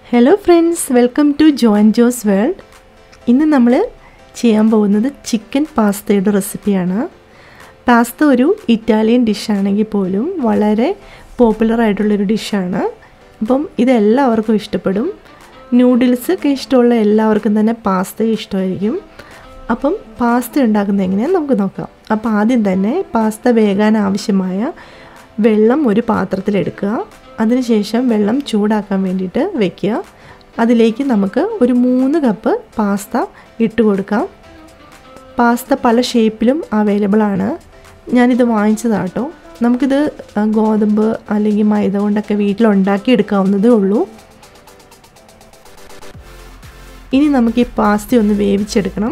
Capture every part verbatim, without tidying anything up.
Hello friends, welcome to Joan Jo's World. ഇന്ന് നമ്മൾ ചെയ്യാൻ പോകുന്നത് ചിക്കൻ പാസ്തയുടെ റെസിപ്പിയാണ്. പാസ്ത ഒരു ഇറ്റാലിയൻ ഡിഷ് ആണെങ്കിൽ പോലും വളരെ പോപ്പുലർ ആയിട്ടുള്ള ഒരു ഡിഷാണ്. അപ്പം ഇതെല്ലാവർക്കും ഇഷ്ടപ്പെടും. നൂഡിൽസ് ഒക്കെ ഇഷ്ടമുള്ള എല്ലാവർക്കും തന്നെ പാസ്ത ഇഷ്ടമായിരിക്കും. അപ്പം പാസ്ത ഉണ്ടാക്കുന്നത് എങ്ങനെയാണെന്ന് നമുക്ക് നോക്കാം. അപ്പോൾ ആദ്യം തന്നെ പാസ്ത വേകാൻ ആവശ്യമായ വെള്ളം ഒരു പാത്രത്തിലെടുക്കുക. അതിനുശേഷം വെള്ളം ചൂടാക്കാൻ വേണ്ടിയിട്ട് വെക്കുക. അതിലേക്ക് നമുക്ക് ഒരു മൂന്ന് കപ്പ് പാസ്ത ഇട്ട് കൊടുക്കാം. പാസ്ത പല ഷേപ്പിലും അവൈലബിൾ ആണ്. ഞാനിത് വാങ്ങിച്ചതാട്ടോ. നമുക്കിത് ഗോതമ്പ് അല്ലെങ്കിൽ മൈദ കൊണ്ടൊക്കെ വീട്ടിലുണ്ടാക്കി എടുക്കാവുന്നതേ ഉള്ളൂ. ഇനി നമുക്ക് ഈ പാസ്ത ഒന്ന് വേവിച്ചെടുക്കണം.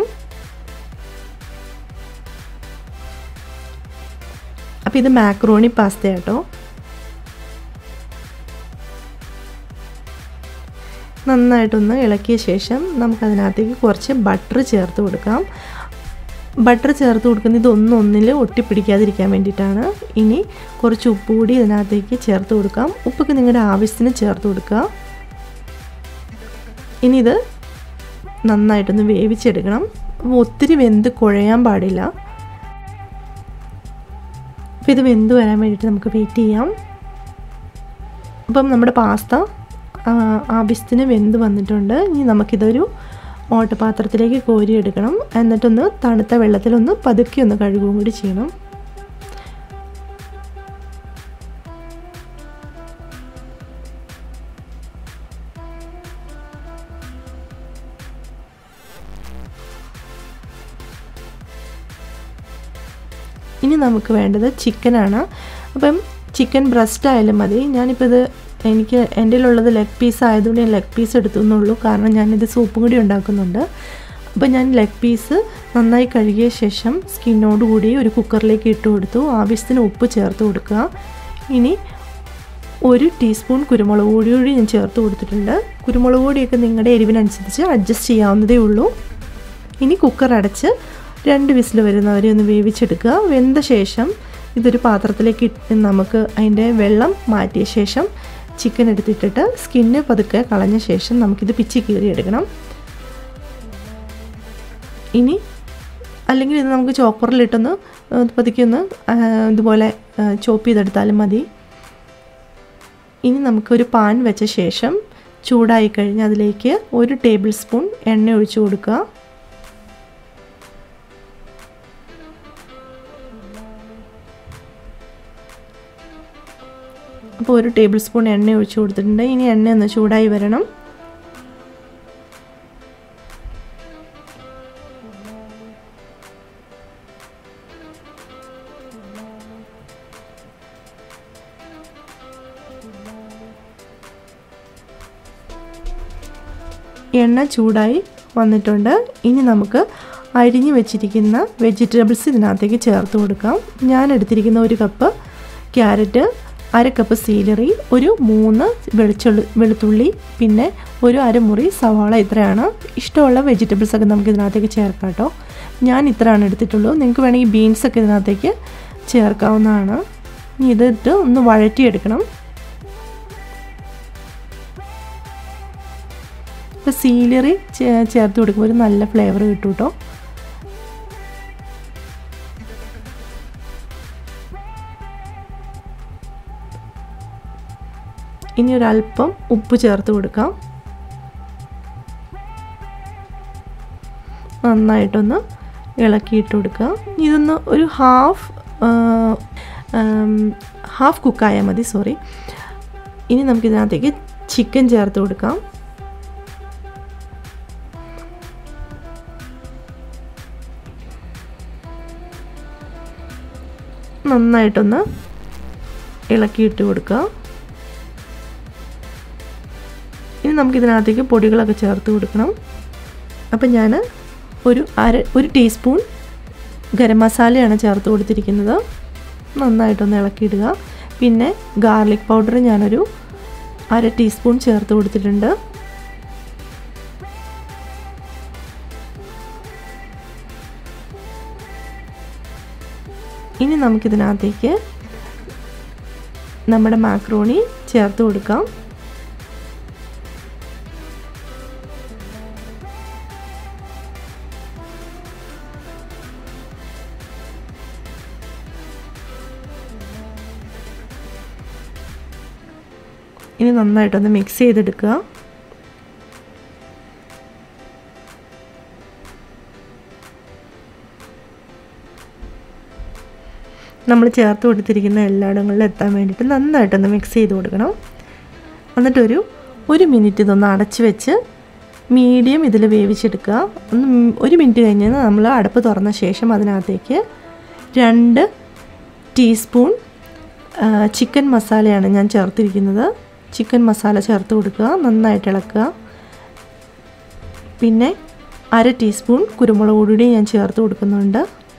അപ്പോൾ ഇത് മാക്രോണി പാസ്ത ആട്ടോ. നന്നായിട്ടൊന്ന് ഇളക്കിയ ശേഷം നമുക്കതിനകത്തേക്ക് കുറച്ച് ബട്ടർ ചേർത്ത് കൊടുക്കാം. ബട്ടർ ചേർത്ത് കൊടുക്കുന്നത് ഇതൊന്നും ഒന്നിൽ ഒട്ടിപ്പിടിക്കാതിരിക്കാൻ വേണ്ടിയിട്ടാണ്. ഇനി കുറച്ച് ഉപ്പ് കൂടി ഇതിനകത്തേക്ക് ചേർത്ത് കൊടുക്കാം. ഉപ്പൊക്കെ നിങ്ങളുടെ ആവശ്യത്തിന് ചേർത്ത് കൊടുക്കുക. ഇനി ഇത് നന്നായിട്ടൊന്ന് വേവിച്ചെടുക്കണം. ഒത്തിരി വെന്ത് കുഴയാൻ പാടില്ല. അപ്പോൾ ഇത് വെന്ത് വരാൻ വേണ്ടിയിട്ട് നമുക്ക് വെയിറ്റ് ചെയ്യാം. അപ്പം നമ്മുടെ പാസ്ത ആവശ്യത്തിന് വെന്ത് വന്നിട്ടുണ്ട്. ഇനി നമുക്കിതൊരു ഓട്ടപാത്രത്തിലേക്ക് കോരിയെടുക്കണം. എന്നിട്ടൊന്ന് തണുത്ത വെള്ളത്തിലൊന്ന് പതുക്കി ഒന്ന് കഴുകുകയും കൂടി ചെയ്യണം. ഇനി നമുക്ക് വേണ്ടത് ചിക്കനാണ്. അപ്പം ചിക്കൻ ബ്രസ്റ്റ് ആയാലും മതി. ഞാനിപ്പോൾ ഇത് എനിക്ക് എൻ്റെ ഉള്ളത് ലെഗ് പീസ് ആയതുകൊണ്ട് ഞാൻ ലെഗ് പീസ് എടുത്തു എന്നുള്ളൂ. കാരണം ഞാനിത് സൂപ്പും കൂടി ഉണ്ടാക്കുന്നുണ്ട്. അപ്പോൾ ഞാൻ ലെഗ് പീസ് നന്നായി കഴുകിയ ശേഷം സ്കിന്നോട് കൂടി ഒരു കുക്കറിലേക്ക് ഇട്ട് കൊടുത്തു. ആവശ്യത്തിന് ഉപ്പ് ചേർത്ത് കൊടുക്കുക. ഇനി ഒരു ടീസ്പൂൺ കുരുമുളക് പൊടി കൂടി ഞാൻ ചേർത്ത് കൊടുത്തിട്ടുണ്ട്. കുരുമുളക് പൊടിയൊക്കെ നിങ്ങളുടെ എരിവിനനുസരിച്ച് അഡ്ജസ്റ്റ് ചെയ്യാവുന്നതേ ഉള്ളൂ. ഇനി കുക്കർ അടച്ച് രണ്ട് വിസിൽ വരുന്നവരെ ഒന്ന് വേവിച്ചെടുക്കുക. വെന്ത ശേഷം ഇതൊരു പാത്രത്തിലേക്ക് ഇട്ട് നമുക്ക് അതിൻ്റെ വെള്ളം മാറ്റിയ ശേഷം ചിക്കൻ എടുത്തിട്ടിട്ട് സ്കിന്ന് പതുക്കെ കളഞ്ഞ ശേഷം നമുക്കിത് പിച്ചി കീറി എടുക്കണം. ഇനി അല്ലെങ്കിൽ ഇത് നമുക്ക് ചോപ്പറിലിട്ടൊന്ന് പതുക്കെ ഒന്ന് ഇതുപോലെ ചോപ്പ് ചെയ്തെടുത്താലും മതി. ഇനി നമുക്കൊരു പാൻ വെച്ച ശേഷം ചൂടായി കഴിഞ്ഞ് അതിലേക്ക് ഒരു ടേബിൾ സ്പൂൺ എണ്ണ ഒഴിച്ചു കൊടുക്കുക. അപ്പോൾ ഒരു ടേബിൾ സ്പൂൺ എണ്ണ ഒഴിച്ച് കൊടുത്തിട്ടുണ്ട്. ഇനി എണ്ണ ഒന്ന് ചൂടായി വരണം. എണ്ണ ചൂടായി വന്നിട്ടുണ്ട്. ഇനി നമുക്ക് അരിഞ്ഞു വെച്ചിരിക്കുന്ന വെജിറ്റബിൾസ് ഇതിനകത്തേക്ക് ചേർത്ത് കൊടുക്കാം. ഞാൻ എടുത്തിരിക്കുന്ന ഒരു കപ്പ് ക്യാരറ്റ്, അര കപ്പ് സീലറി, ഒരു മൂന്ന് വെളിച്ചുള്ളി വെളുത്തുള്ളി, പിന്നെ ഒരു അരമുറി സവാള. ഇത്രയാണ്. ഇഷ്ടമുള്ള വെജിറ്റബിൾസൊക്കെ നമുക്ക് ഇതിനകത്തേക്ക് ചേർക്കാം കേട്ടോ. ഞാൻ ഇത്രയാണ് എടുത്തിട്ടുള്ളൂ. നിങ്ങൾക്ക് വേണമെങ്കിൽ ബീൻസൊക്കെ ഇതിനകത്തേക്ക് ചേർക്കാവുന്നതാണ്. ഇനി ഇതിട്ട് ഒന്ന് വഴറ്റിയെടുക്കണം. ഇപ്പോൾ സീലറി ചേർത്ത് കൊടുക്കുമ്പോൾ ഒരു നല്ല ഫ്ലേവർ കിട്ടും കേട്ടോ. ഇനി ഒരല്പം ഉപ്പ് ചേർത്ത് കൊടുക്കാം. നന്നായിട്ടൊന്ന് ഇളക്കിയിട്ട് കൊടുക്കുക. ഇതൊന്ന് ഒരു ഹാഫ് ഹാഫ് കുക്കായാൽ മതി. സോറി. ഇനി നമുക്കിതിനകത്തേക്ക് ചിക്കൻ ചേർത്ത് കൊടുക്കാം. നന്നായിട്ടൊന്ന് ഇളക്കിയിട്ട് കൊടുക്കുക. ഇനി നമുക്കിതിനകത്തേക്ക് പൊടികളൊക്കെ ചേർത്ത് കൊടുക്കണം. അപ്പം ഞാൻ ഒരു അര ഒരു ടീസ്പൂൺ ഗരം മസാലയാണ് ചേർത്ത് കൊടുത്തിരിക്കുന്നത്. നന്നായിട്ടൊന്ന് ഇളക്കിയിടുക. പിന്നെ ഗാർലിക് പൗഡർ ഞാനൊരു അര ടീസ്പൂൺ ചേർത്ത് കൊടുത്തിട്ടുണ്ട്. ഇനി നമുക്കിതിനകത്തേക്ക് നമ്മുടെ മാക്രോണി ചേർത്ത് കൊടുക്കാം. ഇനി നന്നായിട്ടൊന്ന് മിക്സ് ചെയ്തെടുക്കുക. നമ്മൾ ചേർത്ത് കൊടുത്തിരിക്കുന്ന എല്ലായിടങ്ങളിലും എത്താൻ വേണ്ടിയിട്ട് നന്നായിട്ടൊന്ന് മിക്സ് ചെയ്ത് കൊടുക്കണം. എന്നിട്ടൊരു ഒരു മിനിറ്റ് ഇതൊന്ന് അടച്ച് വെച്ച് മീഡിയം ഇതിൽ വേവിച്ചെടുക്കുക. ഒന്ന് ഒരു മിനിറ്റ് കഴിഞ്ഞ് നമ്മൾ അടപ്പ് തുറന്ന ശേഷം അതിനകത്തേക്ക് രണ്ട് ടീസ്പൂൺ ചിക്കൻ മസാലയാണ് ഞാൻ ചേർത്തിരിക്കുന്നത്. ചിക്കൻ മസാല ചേർത്ത് കൊടുക്കുക, നന്നായിട്ട് ഇളക്കുക. പിന്നെ അര ടീസ്പൂൺ കുരുമുളക് പൊടി ഞാൻ ചേർത്ത് കൊടുക്കുന്നുണ്ട്.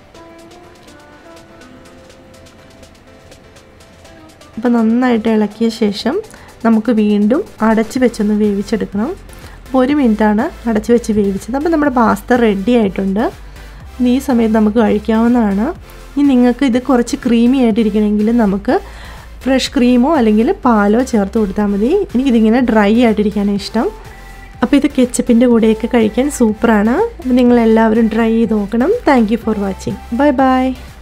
അപ്പോൾ നന്നായിട്ട് ഇളക്കിയ ശേഷം നമുക്ക് വീണ്ടും അടച്ച് വെച്ചൊന്ന് വേവിച്ചെടുക്കണം. അപ്പോൾ ഒരു മിനിറ്റാണ് അടച്ച് വെച്ച് വേവിച്ചത്. അപ്പോൾ നമ്മുടെ പാസ്ത റെഡി ആയിട്ടുണ്ട്. ഈ സമയത്ത് നമുക്ക് കഴിക്കാവുന്നതാണ്. ഇനി നിങ്ങൾക്ക് ഇത് കുറച്ച് ക്രീമി ആയിട്ടിരിക്കണമെങ്കിൽ നമുക്ക് ഫ്രഷ് ക്രീമോ അല്ലെങ്കിൽ പാലോ ചേർത്ത് കൊടുത്താൽ മതി. എനിക്കിതിങ്ങനെ ഡ്രൈ ആയിട്ടിരിക്കാനാണ് ഇഷ്ടം. അപ്പോൾ ഇത് കെച്ചപ്പിൻ്റെ കൂടെയൊക്കെ കഴിക്കാൻ സൂപ്പറാണ്. അപ്പോൾ നിങ്ങളെല്ലാവരും ട്രൈ ചെയ്ത് നോക്കണം. Thank you for watching. Bye by.